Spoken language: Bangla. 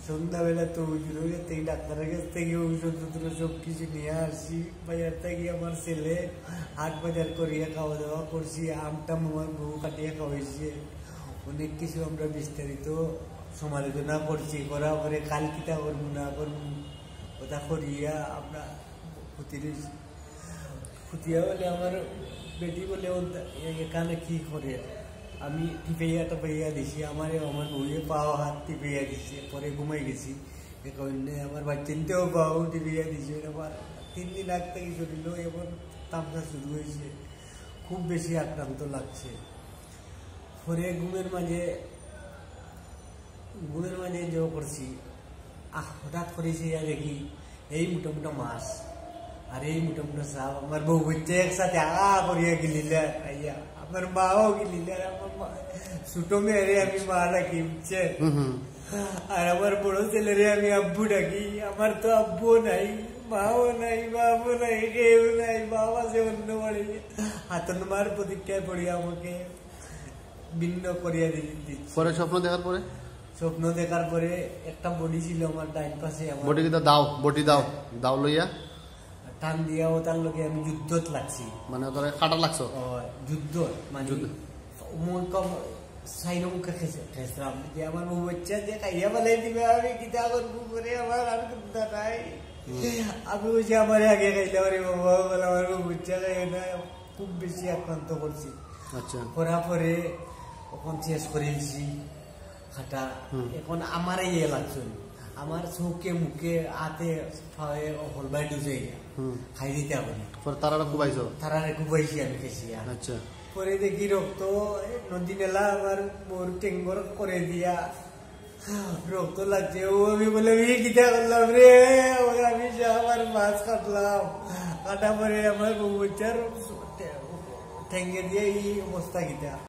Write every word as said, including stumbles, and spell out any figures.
সন্ধ্যাবেলা তো ওষুধের থেকে ডাক্তারের কাছ থেকে ওষুধ পত্র সব কিছু নিয়ে আসছি। বাজার থেকে আমার ছেলে হাট বাজার করিয়া খাওয়া দাওয়া করছি, আমটা আমার বউ কাটিয়ে খাওয়াইছে। অনেক কিছু আমরা বিস্তারিত সমালোচনা করছি, করার পরে কাল কিতা করবো না করবো কথা করিয়া আমরা ক্ষতি রয়েছি। খুতিয়া বলে আমার বেটি বলে এখানে কি করে, আমি টিপাইয়া টাপাইয়া দিছি, আমার আমার বউয়ে পাও হাত টিপাইয়া দিছে, পরে ঘুমাই গেছি। আমার বাচ্চাতেও পাও টিপাইয়া দিছে। আমার তিন দিন আগ থেকে শরীর এবার তাপনা শুরু হয়েছে, খুব বেশি আক্রান্ত লাগছে। পরে ঘুমের মাঝে ঘুমের মাঝে যে করছি, আহ হঠাৎ করেছি দেখি এই মোটা মোটা মাছ আর এই মোটা মোটা সাপ। আমার বউ বাচ্চা একসাথে আ করিয়া গিলিলে, আইয়া আমার মাও গিলিলে। আমার ছোটো মেয়েরে আমি মা ডাকি, বুঝছে, আর আমার বড় ছেলেরে আমি আব্বু ডাকি। আমার তো আব্বুও নাই, মাও নাই, বাবু নাই, কেউ নাই। বাবা আছে অন্য বাড়ি, হাতন মার প্রতীক্ষায় পড়ি আমাকে ভিন্ন করিয়া দিচ্ছে। পরে স্বপ্ন দেখার পরে স্বপ্ন দেখার পরে একটা বডি ছিল আমার ডাইন পাশে, বটি কিন্তু দাও বটি দাও দাও লইয়া টান দিয়াও তার লগে আমি যুদ্ধত লাগছি। মানে তোর কাটা লাগছো? যুদ্ধ মানে সাইনো মুখে খেসলাম যে আমার বউ বাচ্চা যে খাইয়া বলে দিবে, আমি কিতা করবো করে আমার আর চিন্তা নাই। আমি বলছি আমার আগে খাইতে পারি বাবা, বলে আমার বউ বাচ্চা খাই না, খুব বেশি আক্রান্ত করছি। আচ্ছা, করার পরে ওখান শেষ করেছি খাটা। এখন আমার ইয়ে লাগছে, আমার চোখে মুখে হাতে হলবাই ডুজে খাই দিতে পারি। তারা কুবাইছো? তারা কুবাইছি আমি খেয়েছি। আচ্ছা, পরে দেখি রক্ত নদী নেলা আমার মোর টেঙ্গর করে দিয়া রক্ত লাগছে। ও আমি বলে কিতা করলাম রে, আমি আমার মাছ কাটলাম, কাটা পরে আমার বউ বাচ্চার ঠেঙ্গে দিয়ে এই অবস্থা কিতা।